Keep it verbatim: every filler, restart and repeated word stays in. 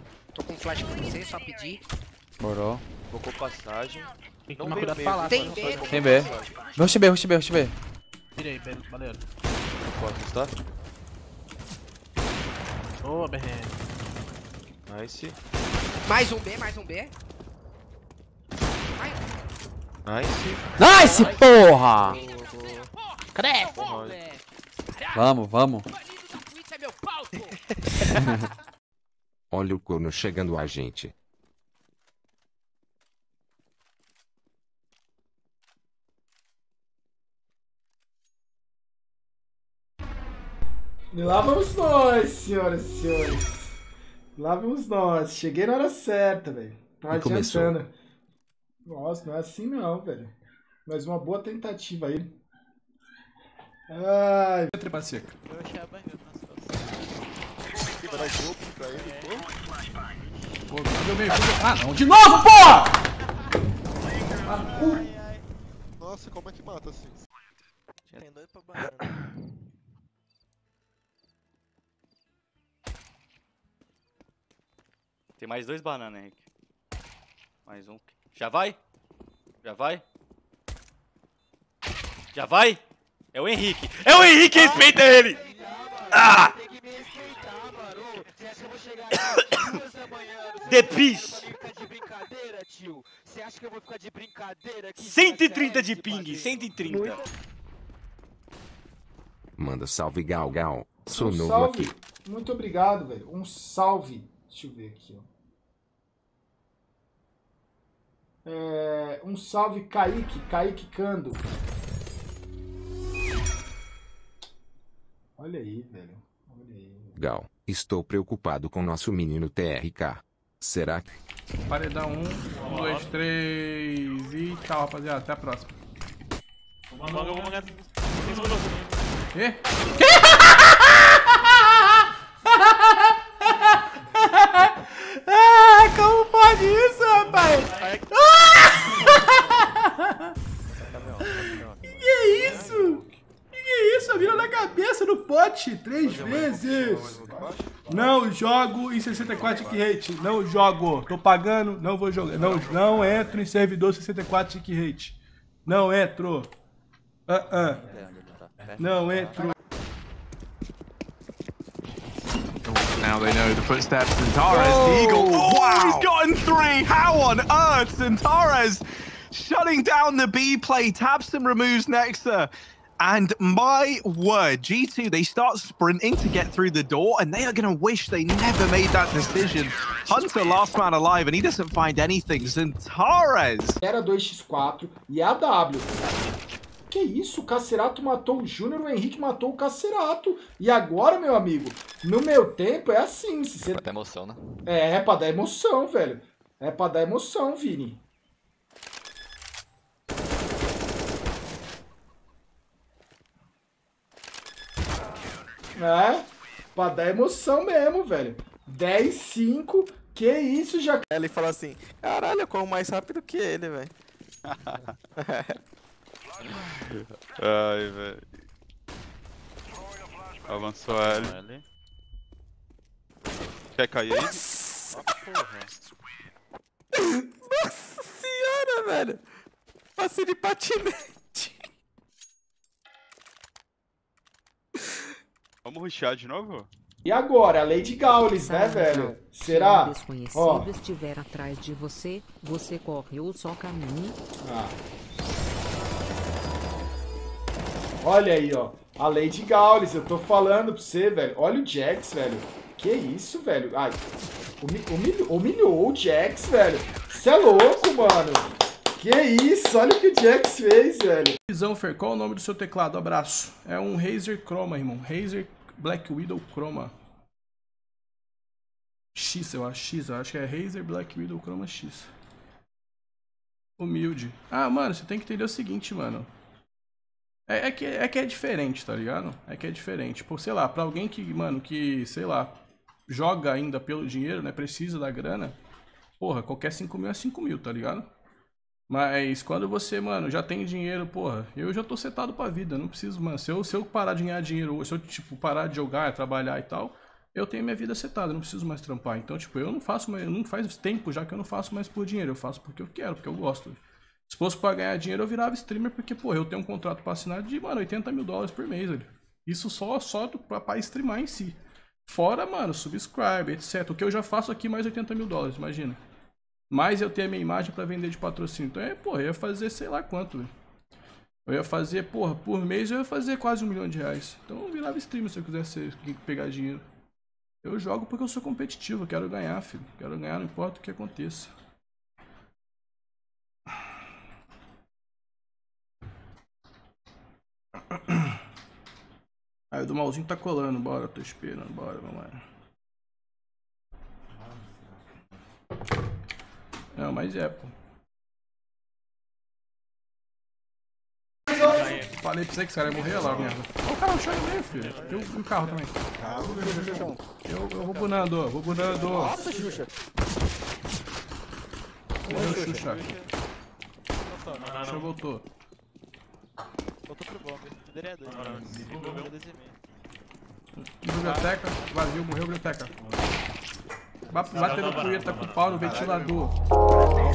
Tô com flash pra você, só pedir. Morou. Colocou passagem. Tem que Não tomar veio cuidado meio, pra lá. Tem só- B. só- Tem B. Rush B, rush B, rush B. Tirei, beleza, maneiro. Costas, tá? Boa, B R. Nice. Mais um B, mais um B. Nice. Nice, porra! Cresce! Porra. Vamos, vamos. Olha o corno chegando a gente. E lá vamos nós, senhoras e senhores. Lá vamos nós. Cheguei na hora certa, velho. Tá E começou. adiantando. Nossa, não é assim não, velho. Mas uma boa tentativa aí. Ai. Trepa seca. Eu achei a banheira na Vai dar jogo pra ele, pô. Pô, cadê o meio? Ah, não. De novo, porra! Nossa, como é que mata assim? Tem dois pra banheira. Tem mais dois bananas, Henrique. Mais um. Já vai? Já vai? Já vai? É o Henrique. É o Henrique, respeita ele! Ah! Tem que me respeitar, mano. Você acha que eu vou chegar aqui duas da manhã? The Peace! Ficar de brincadeira, tio? Você acha que eu vou ficar de brincadeira aqui? cento e trinta de ping, cento e trinta. Manda salve Gal Gal. Sou Um novo salve. aqui. Muito obrigado, velho. Um salve. Deixa eu ver aqui, ó. É, um salve, Kaique. Kaique Cando. Olha aí, velho. Olha aí. Gal, estou preocupado com nosso menino T R K. Será que... Paredão um, um, dois, três e tchau, rapaziada. Até a próxima. Manga, vou mangar. Quê? Ah, como pode isso, rapaz? Que que é isso? Que que é isso? Vira na cabeça no pote três vezes. Não jogo em sessenta e quatro tick rate. Não jogo. Tô pagando, não vou jogar. Não, não entro em servidor sessenta e quatro tick rate. Não entro. Ah, ah. Não entro. Now they know the footsteps. Centaurus, the Eagle. Oh, wow. He's gotten three. How on earth? Centaurus shutting down the B play. Tabson removes Nexa. And my word, G two, they start sprinting to get through the door, and they are going to wish they never made that decision. Hunter, last man alive, and he doesn't find anything. Centaurus. Era dois por quatro e a W. Que isso? O Cacerato matou o Júnior, o Henrique matou o Cacerato. E agora, meu amigo, no meu tempo é assim. Se você... Pra dar emoção, né? É, é pra dar emoção, velho. É pra dar emoção, Vini. É, pra dar emoção mesmo, velho. dez cinco, que isso, já... Ele falou assim, caralho, eu corro mais rápido que ele, velho. Ai, velho. Avançou L. Quer cair aí? Nossa senhora, velho. Passei de patinete. Vamos rushar de novo? E agora? A Lady Gaules, né, velho? Será? Se um desconhecido Ó. estiver atrás de você, você corre ou só caminhe. Ah. Olha aí, ó. A Lady Gaules, eu tô falando pra você, velho. Olha o Jax, velho. Que isso, velho? Ai, humi humilhou, humilhou o Jax, velho. Você é louco, mano. Que isso, olha o que o Jax fez, velho. Visão, Fer, qual é o nome do seu teclado? Abraço. É um Razer Chroma, irmão. Razer Black Widow Chroma. X, eu acho. X, eu acho que é Razer Black Widow Chroma X. Humilde. Ah, mano, você tem que entender o seguinte, mano. É, é, que, é que é diferente, tá ligado? É que é diferente. Pô, sei lá, pra alguém que, mano, que, sei lá, joga ainda pelo dinheiro, né? Precisa da grana. Porra, qualquer cinco mil é cinco mil, tá ligado? Mas quando você, mano, já tem dinheiro, porra, eu já tô setado pra vida, não preciso, mano. Se eu, se eu parar de ganhar dinheiro, se eu, tipo, parar de jogar, trabalhar e tal, eu tenho minha vida setada, não preciso mais trampar. Então, tipo, eu não faço mais, não faz tempo já que eu não faço mais por dinheiro, eu faço porque eu quero, porque eu gosto. Se fosse pra ganhar dinheiro, eu virava streamer, porque, pô, eu tenho um contrato pra assinar de, mano, oitenta mil dólares por mês, velho. Isso só, só do, pra, pra streamar em si. Fora, mano, subscribe, etcétera. O que eu já faço aqui, mais oitenta mil dólares, imagina. Mais eu tenho a minha imagem pra vender de patrocínio. Então, é, porra, eu ia fazer sei lá quanto, velho. Eu ia fazer, porra, por mês eu ia fazer quase um milhão de reais. Então eu virava streamer se eu quisesse pegar dinheiro. Eu jogo porque eu sou competitivo, eu quero ganhar, filho. Quero ganhar, não importa o que aconteça. Aí o do malzinho tá colando, bora, tô esperando, bora, vamos lá. Não, mas é, pô. Falei pra você que esse cara ia morrer lá, merda. Olha o carro no chão aí meio, filho. E o carro também. Eu, eu vou bunando, vou bunando. Nossa, Xuxa. Morreu o Xuxa. Xuxa voltou. Voltou pro bomb. Direto. Biblioteca, vazio, morreu biblioteca. Batendo punheta com o pau no ventilador.